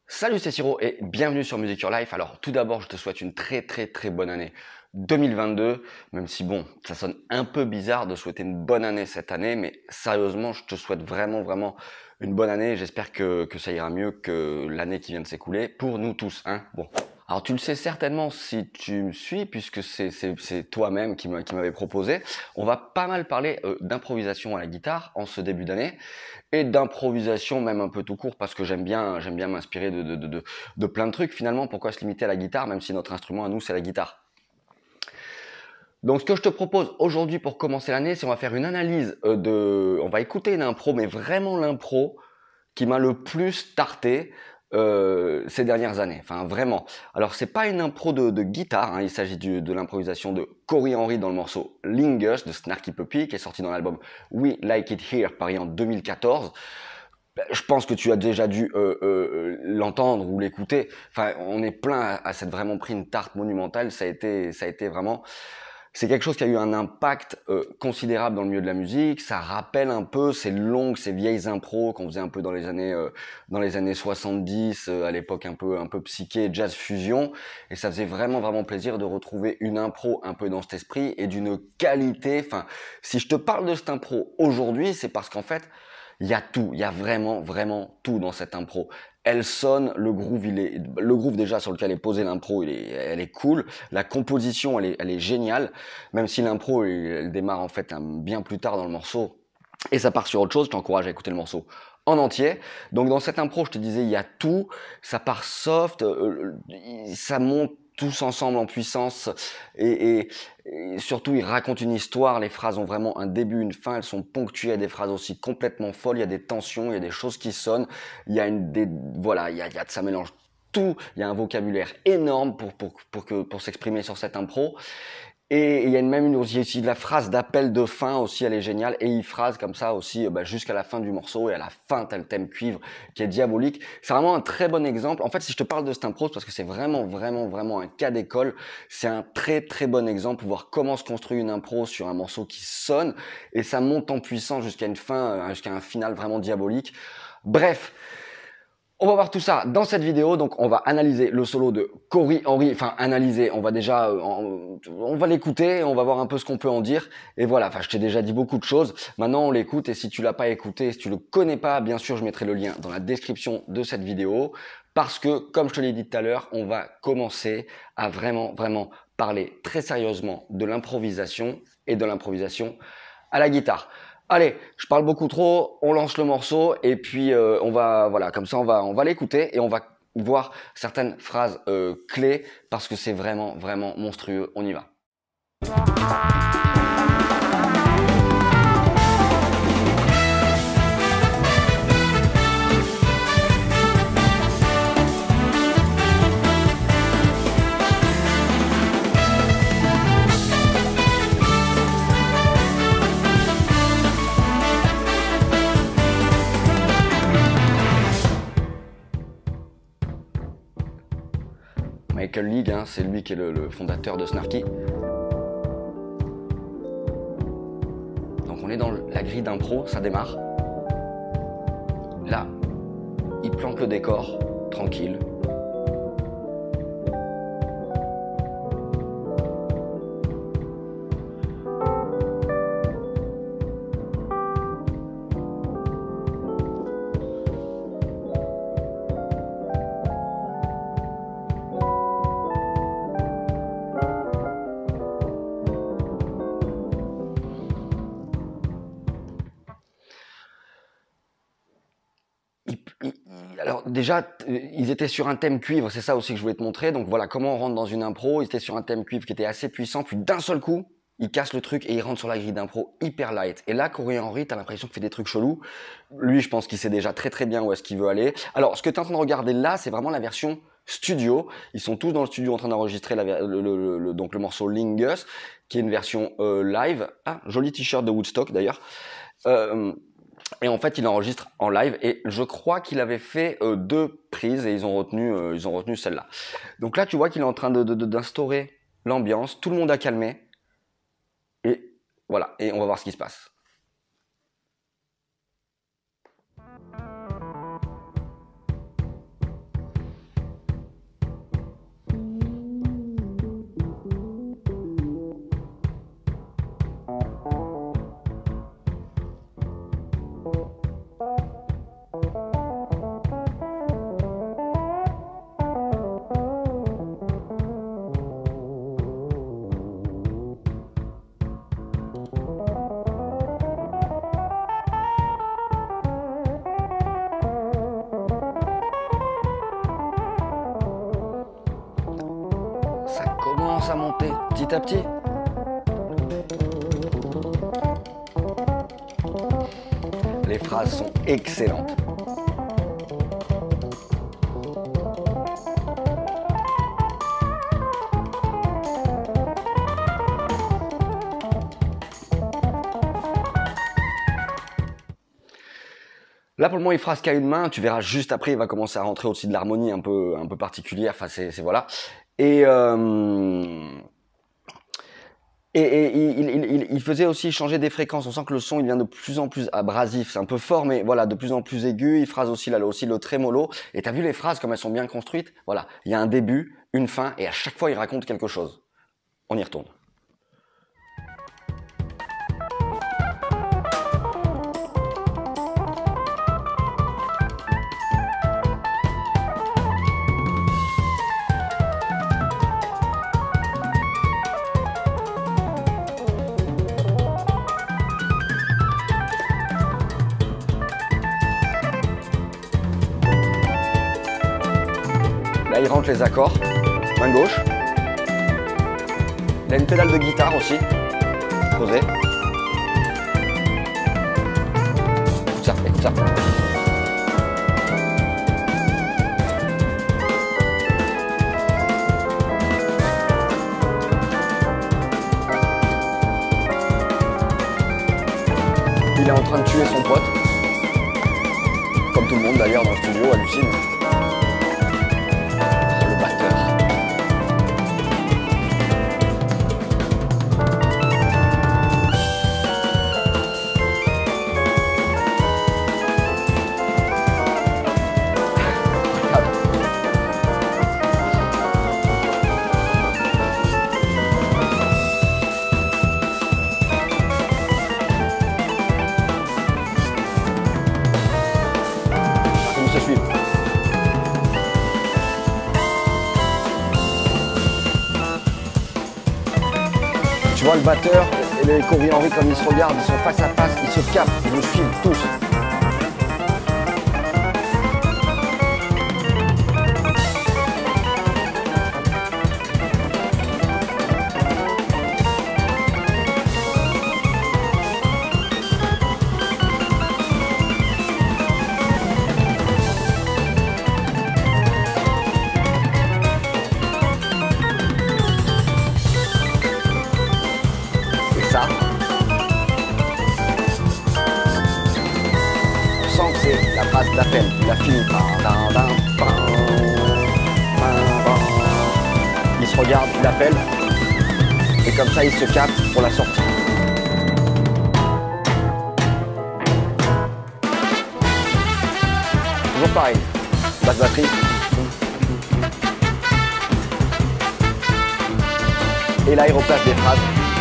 Salut, c'est Siro et bienvenue sur Music Your Life. Alors tout d'abord, je te souhaite une très bonne année 2022, même si bon, ça sonne un peu bizarre de souhaiter une bonne année cette année, mais sérieusement, je te souhaite vraiment une bonne année. J'espère que ça ira mieux que l'année qui vient de s'écouler pour nous tous, hein. Bon. Alors tu le sais certainement si tu me suis, puisque c'est toi-même qui m'avais proposé. On va pas mal parler d'improvisation à la guitare en ce début d'année et d'improvisation même un peu tout court parce que j'aime bien m'inspirer de plein de trucs. Finalement, pourquoi se limiter à la guitare même si notre instrument à nous c'est la guitare. Donc ce que je te propose aujourd'hui pour commencer l'année, c'est on va faire une analyse on va écouter une impro, mais vraiment l'impro qui m'a le plus tarté ces dernières années. Enfin vraiment. Alors c'est pas une impro de guitare, hein, il s'agit de l'improvisation de Cory Henry dans le morceau Lingus de Snarky Puppy qui est sorti dans l'album We Like It Here paru en 2014. Je pense que tu as déjà dû l'entendre ou l'écouter. Enfin, on est plein à s'être vraiment pris une tarte monumentale. Ça a été vraiment. C'est quelque chose qui a eu un impact considérable dans le milieu de la musique. Ça rappelle un peu ces longues, ces vieilles impros qu'on faisait un peu dans les années 70, à l'époque un peu psyché, jazz fusion. Et ça faisait vraiment plaisir de retrouver une impro un peu dans cet esprit et d'une qualité. Enfin, si je te parle de cette impro aujourd'hui, c'est parce qu'en fait, il y a tout, il y a vraiment tout dans cette impro. Elle sonne, le groove déjà sur lequel est posée l'impro, elle est cool. La composition, elle est géniale, même si l'impro, elle démarre en fait bien plus tard dans le morceau. Et ça part sur autre chose, je t'encourage à écouter le morceau en entier. Donc dans cette impro, je te disais, il y a tout, ça part soft, ça monte tous ensemble en puissance et surtout ils racontent une histoire, les phrases ont vraiment un début, une fin, elles sont ponctuées à des phrases aussi complètement folles, il y a des tensions, il y a des choses qui sonnent, il y a voilà, ça mélange tout, il y a un vocabulaire énorme pour s'exprimer sur cette impro. Et il y a aussi de la phrase d'appel de fin aussi, elle est géniale. Et il phrase comme ça aussi jusqu'à la fin du morceau. Et à la fin, t'as le thème cuivre qui est diabolique. C'est vraiment un très bon exemple. En fait, si je te parle de cette impro, c'est parce que c'est vraiment un cas d'école. C'est un très bon exemple pour voir comment se construit une impro sur un morceau qui sonne. Et ça monte en puissance jusqu'à une fin, jusqu'à un final vraiment diabolique. Bref. On va voir tout ça dans cette vidéo, donc on va analyser le solo de Cory Henry, enfin analyser, on va déjà, on va l'écouter, on va voir un peu ce qu'on peut en dire, et voilà, enfin je t'ai déjà dit beaucoup de choses, maintenant on l'écoute, et si tu l'as pas écouté, si tu le connais pas, bien sûr je mettrai le lien dans la description de cette vidéo, parce que, comme je te l'ai dit tout à l'heure, on va commencer à vraiment parler très sérieusement de l'improvisation, et de l'improvisation à la guitare. Allez, je parle beaucoup trop, on lance le morceau et puis voilà, comme ça on va l'écouter et on va voir certaines phrases clés parce que c'est vraiment monstrueux. On y va. Michael League, hein, c'est lui qui est le fondateur de Snarky. Donc on est dans la grille d'impro, ça démarre. Là, il plante le décor, tranquille. Alors déjà, ils étaient sur un thème cuivre, c'est ça aussi que je voulais te montrer. Donc voilà comment on rentre dans une impro. Ils étaient sur un thème cuivre qui était assez puissant, puis d'un seul coup, ils cassent le truc et ils rentrent sur la grille d'impro hyper light. Et là, Cory Henry, t'as l'impression qu'il fait des trucs chelous. Lui, je pense qu'il sait déjà très bien où est-ce qu'il veut aller. Alors, ce que tu es en train de regarder là, c'est vraiment la version studio. Ils sont tous dans le studio en train d'enregistrer donc le morceau Lingus, qui est une version live. Ah, joli t-shirt de Woodstock d'ailleurs. Et en fait, il enregistre en live et je crois qu'il avait fait 2 prises et ils ont retenu celle-là. Donc là, tu vois qu'il est en train d'instaurer l'ambiance, tout le monde a calmé et voilà, et on va voir ce qui se passe. commence à monter petit à petit. Les phrases sont excellentes. Là, pour le moment, il phrase qu'à une main. Tu verras juste après, il va commencer à rentrer aussi de l'harmonie un peu particulière. Enfin, c'est voilà. Et il faisait aussi changer des fréquences. On sent que le son, il vient de plus en plus abrasif. C'est un peu fort, mais voilà, de plus en plus aigu. Il phrase aussi là aussi le trémolo. Et t'as vu les phrases comme elles sont bien construites? Voilà, il y a un début, une fin, et à chaque fois, il raconte quelque chose. On y retourne. Là, il rentre les accords, main gauche. Il a une pédale de guitare aussi, posée. Écoute ça, écoute ça. Il est en train de tuer son pote. Comme tout le monde d'ailleurs dans le studio, hallucine. Tu vois le batteur et les Corey Henry comme ils se regardent, ils sont face à face, ils se captent, ils nous suivent tous. On sent que c'est la phrase d'appel, il a fini. Il se regarde, il appelle, et comme ça il se capte pour la sortie. Toujours pareil, basse batterie. Et là il replace des phrases.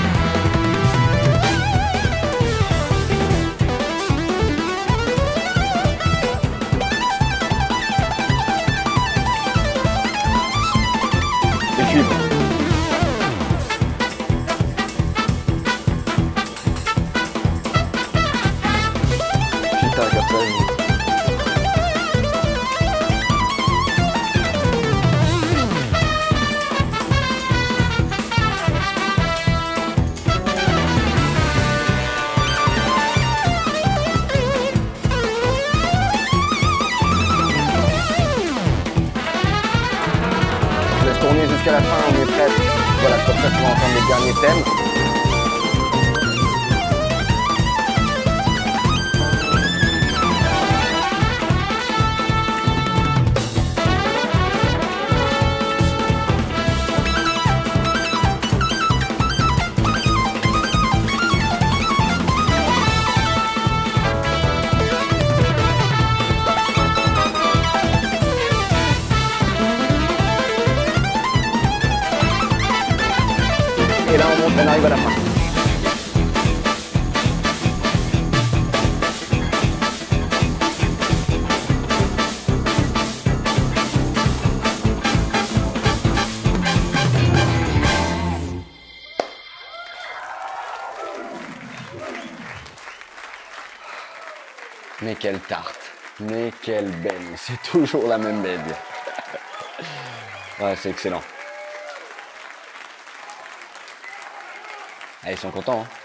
Putain, comme ça. Je laisse tourner jusqu'à la fin, on est prêt. Voilà, comme ça tu vas entendre les derniers thèmes. Et là on arrive à la fin. Mais quelle tarte, mais quelle baigne, c'est toujours la même baigne. Ouais, c'est excellent. Ah, ils sont contents, hein.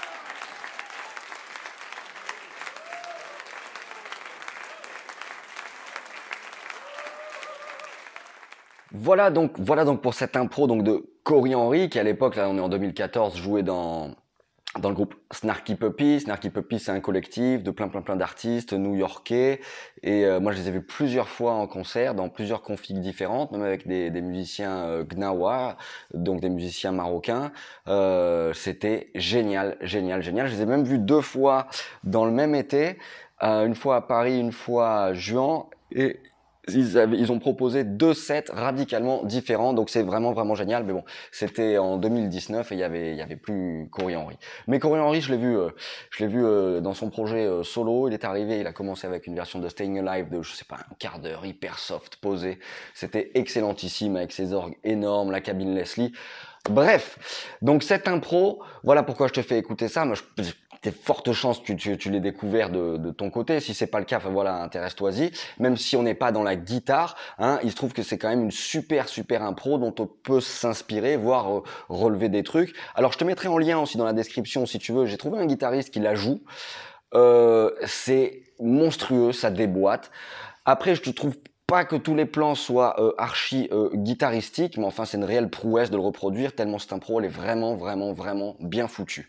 Voilà donc pour cette impro donc de Cory Henry qui à l'époque, là on est en 2014, jouait dans le groupe Snarky Puppy. Snarky Puppy, c'est un collectif de plein d'artistes new-yorkais. Et moi, je les ai vus plusieurs fois en concert, dans plusieurs configs différentes, même avec des musiciens Gnawa, donc des musiciens marocains. C'était génial. Je les ai même vus 2 fois dans le même été. Une fois à Paris, une fois à Juan. Et ils ont proposé 2 sets radicalement différents, donc c'est vraiment génial. Mais bon, c'était en 2019 et il y avait plus Cory Henry. Mais Cory Henry, je l'ai vu dans son projet solo. Il est arrivé, il a commencé avec une version de Staying Alive de, je sais pas, un quart d'heure, hyper soft, posé. C'était excellentissime avec ses orgues énormes, la cabine Leslie. Bref, donc cette impro, voilà pourquoi je te fais écouter ça. Moi, des fortes chances que tu l'aies découvert de ton côté. Si c'est pas le cas, enfin voilà, intéresse-toi-y. Même si on n'est pas dans la guitare, hein, il se trouve que c'est quand même une super impro dont on peut s'inspirer, voire relever des trucs. Alors je te mettrai en lien aussi dans la description si tu veux. J'ai trouvé un guitariste qui la joue. C'est monstrueux, ça déboîte. Après, je te trouve pas que tous les plans soient archi guitaristiques, mais enfin c'est une réelle prouesse de le reproduire tellement cette impro elle est vraiment bien foutue.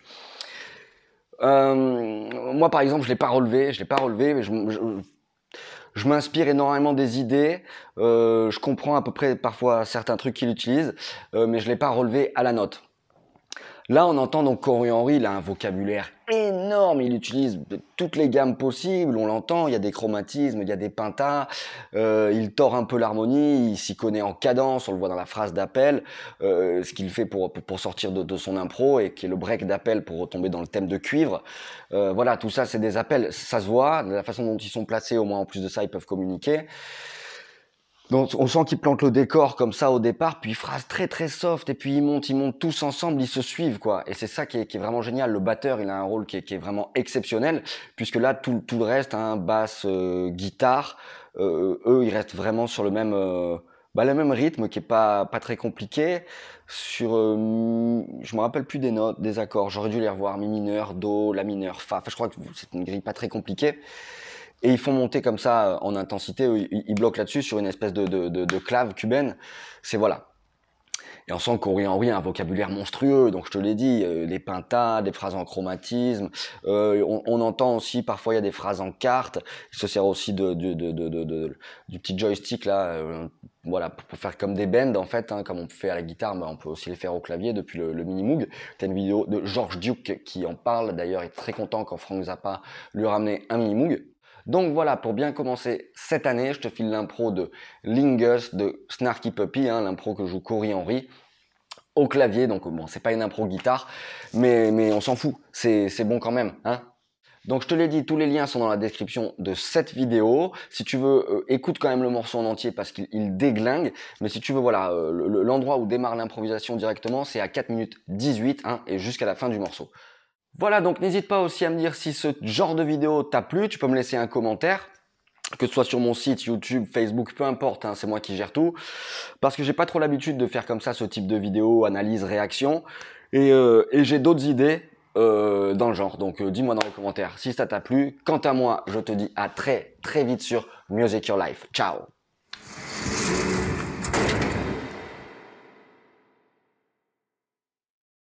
Moi par exemple je l'ai pas relevé, mais je m'inspire énormément des idées, je comprends à peu près parfois certains trucs qu'il utilise, mais je l'ai pas relevé à la note. Là, on entend donc Cory Henry, il a un vocabulaire énorme, il utilise toutes les gammes possibles, on l'entend, il y a des chromatismes, il y a des pentas, il tord un peu l'harmonie, il s'y connaît en cadence, on le voit dans la phrase d'appel, ce qu'il fait pour sortir de son impro et qui est le break d'appel pour retomber dans le thème de cuivre. Voilà, tout ça c'est des appels, ça se voit, de la façon dont ils sont placés, au moins en plus de ça ils peuvent communiquer. Donc, on sent qu'ils plantent le décor comme ça au départ, puis phrase très soft, et puis ils montent tous ensemble, ils se suivent, quoi. Et c'est ça qui est vraiment génial. Le batteur, il a un rôle qui est vraiment exceptionnel, puisque là, tout le reste, hein, basse, guitare, eux, ils restent vraiment sur le même rythme qui est pas très compliqué. Sur, je me rappelle plus des notes, des accords. J'aurais dû les revoir. Mi mineur, do, la mineur, fa. Enfin, je crois que c'est une grille pas très compliquée. Et ils font monter comme ça en intensité, ils bloquent là-dessus sur une espèce de clave cubaine. C'est voilà. Et on sent qu'Henry Henry a un vocabulaire monstrueux, donc je te l'ai dit, des pentas, des phrases en chromatisme, on entend aussi, parfois il y a des phrases en quarte, il se sert aussi du petit joystick là, voilà, pour faire comme des bends en fait, hein, comme on fait à la guitare, mais on peut aussi les faire au clavier depuis le Mini-Moog. T'as une vidéo de George Duke qui en parle, d'ailleurs il est très content quand Frank Zappa lui a ramené un Mini-Moog. Donc voilà, pour bien commencer cette année, je te file l'impro de Lingus de Snarky Puppy, hein, l'impro que joue Cory Henry au clavier. Donc bon, c'est pas une impro guitare, mais on s'en fout, c'est bon quand même, hein. Donc je te l'ai dit, tous les liens sont dans la description de cette vidéo. Si tu veux, écoute quand même le morceau en entier parce qu'il déglingue. Mais si tu veux, voilà, l'endroit où démarre l'improvisation directement, c'est à 4 minutes 18, hein, et jusqu'à la fin du morceau. Voilà, donc n'hésite pas aussi à me dire si ce genre de vidéo t'a plu. Tu peux me laisser un commentaire, que ce soit sur mon site, YouTube, Facebook, peu importe, hein, c'est moi qui gère tout. Parce que j'ai pas trop l'habitude de faire comme ça ce type de vidéo, analyse, réaction. Et j'ai d'autres idées dans le genre. Donc dis-moi dans les commentaires si ça t'a plu. Quant à moi, je te dis à très vite sur Music Your Life. Ciao!